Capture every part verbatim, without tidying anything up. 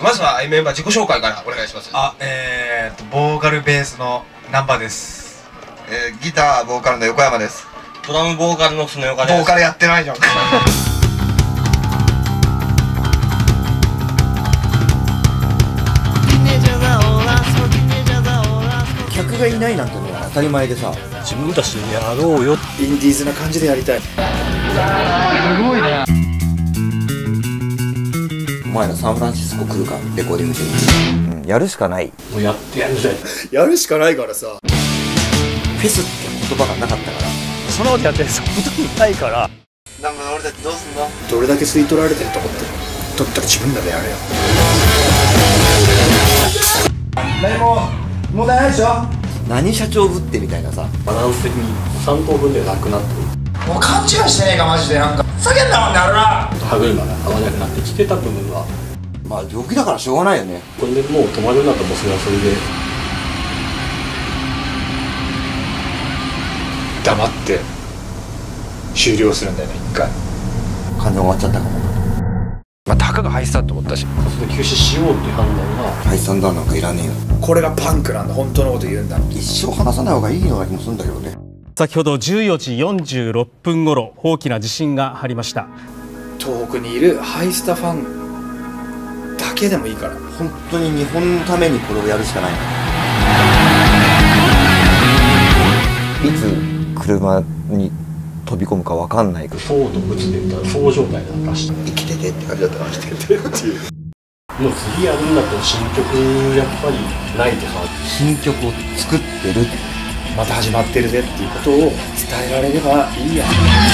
まずはメンバー自己紹介からお願いします。 あ、えー、っとボーカルベースの南波です。 えー、ギターボーカルの横山です。 ドラムボーカルの常岡です。 ボーカルやってないじゃん。 客がいないなんてのは当たり前でさ、 自分たちでやろうよ。 インディーズな感じでやりたい。すごいね。お前らサンフランシスコ来るか、レコーディングしに、うん、やるしかない。 もうやってやるぜ。 やるしかないからさ。フェスって言葉がなかったから、 そんなことやってるほとんどないから。 なんか俺たちどうすんの？ どれだけ吸い取られてると思ってる。取ったら自分らでやれよ。何も問題ないでしょ。何社長ぶってみたいなさ、 バランス的にさん等分ではなくなってる。 もう勘違いしてねえかマジで。なんかふざけんなもんねあれな。 歯車が合わなくなってきてた部分は、 まあ病気だからしょうがないよね。 これでもう止まるんだったらもうそれはそれで黙って終了するんだよね、一回。 完全終わっちゃったかも。 まあたかが敗したと思ったし、 それで休止しようっていう判断が、 解散だなんかいらねえよ。これがパンクなんだ、本当のこと言うんだ。一生話さない方がいいような気もするんだけどね。 先ほどじゅうよじよんじゅうろっぷん頃、大きな地震が張りました。 東北にいるハイスタファンだけでもいいから、 本当に日本のためにこれをやるしかない。いつ車に飛び込むか分かんないけど、 そうとぶつで言ったらそう状態なんかして、 生きててって感じだったから、生きててっていう。 もう次やるんだったら新曲やっぱりないとさ、 新曲を作ってる、 また始まってるぜっていうことを伝えられればいいや。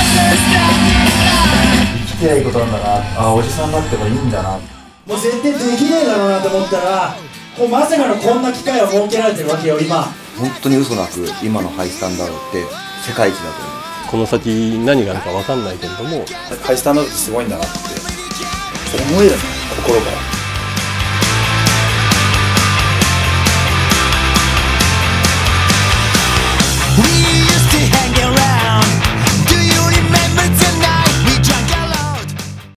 生きてないことなんだなあ、おじさんになってもいいんだな。 もう絶対できねえだろうなと思ったら、もうまさかのこんな機会を設けられてるわけよ今。 本当に嘘なく今のハイスタンダードって世界一だと思う。 この先何があるか分かんないけれども、 ハイスタンダードってすごいんだなって思えるの、心から。